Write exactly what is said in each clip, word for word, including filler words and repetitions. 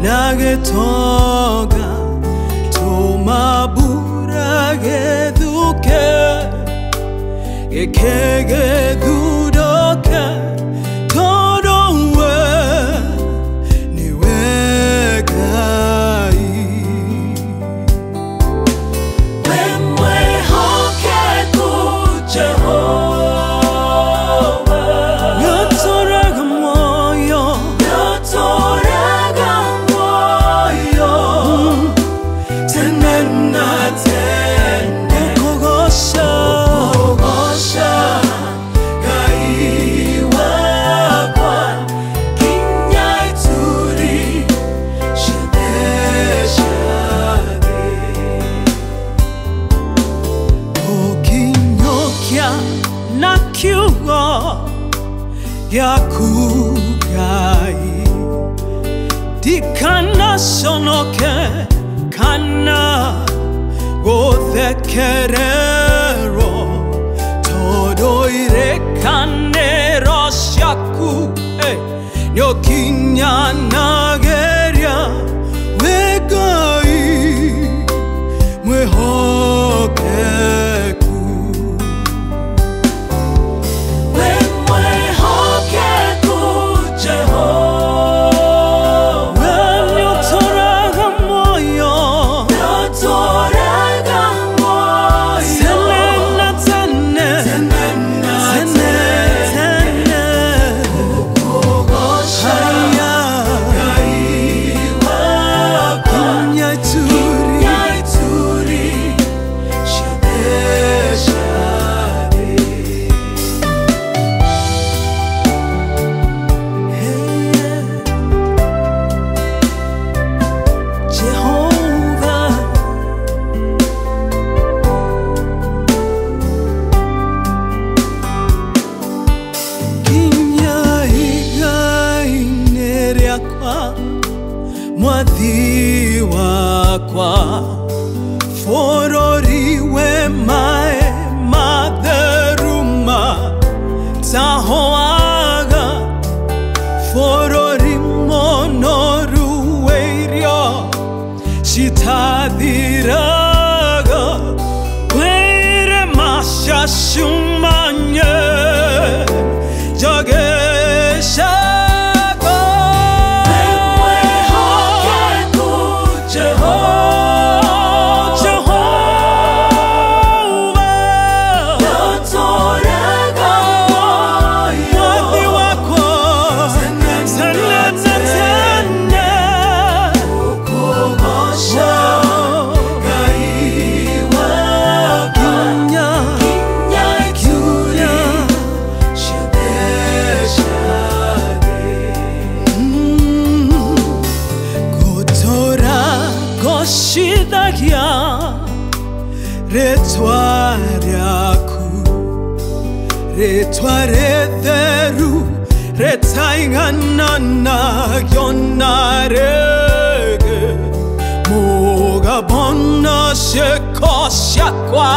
나게 toga toma burage duke ekege dudoke todowe niwe gai wemwe hoke tu Jehovah nyotoraga moyo nyotoraga moyo tenena tene kogosha kogosha gai wakwa kinyai turi shade shade okinyokya nakyugo yakugai dikana sonoke kana gothekerero todoire kanero shaku nyokinya nageria wegai mwehokeku mwehokeku Jehovah nyotoraga moyo nyotoraga moyo senena tene senena tene kogosha gai wakwa kinyai turi kinyai turi shade shade Jehovah kinyai gai neriakwa mwathi wakwa fororiwe mae matheruma tahoaga forori monoruweirio shitathiraga kwere mashashumanye jogesha Shidagya retwariaku retwaretheru retainganana yonarege moga bonna shekoshakwa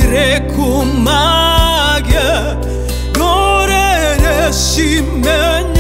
shirekumage gorere shimen